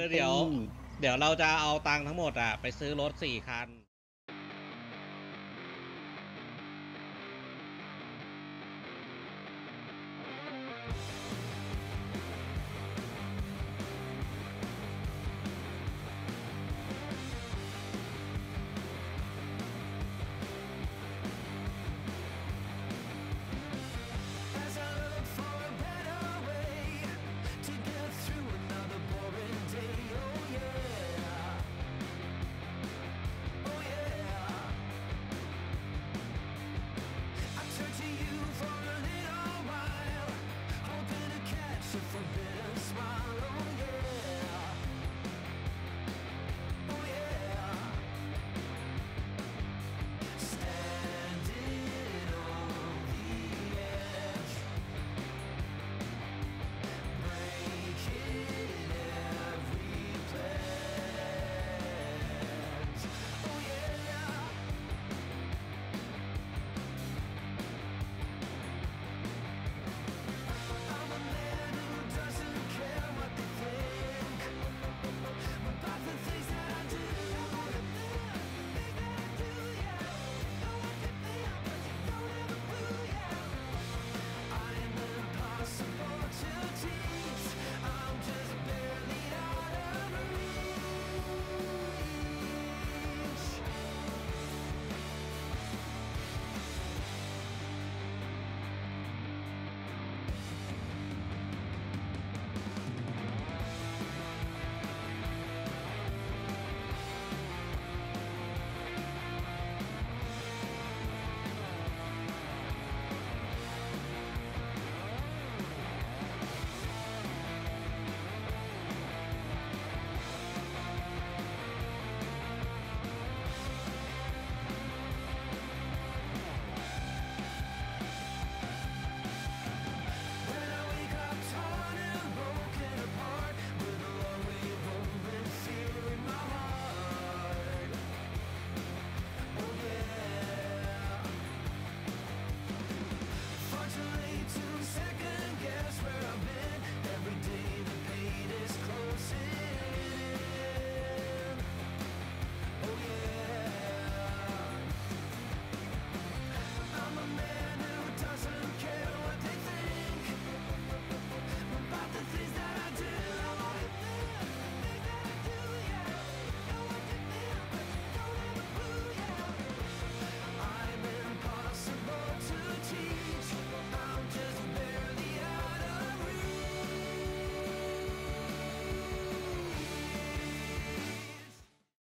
เดี๋ยวเราจะเอาตังค์ทั้งหมดอ่ะไปซื้อรถ4 คัน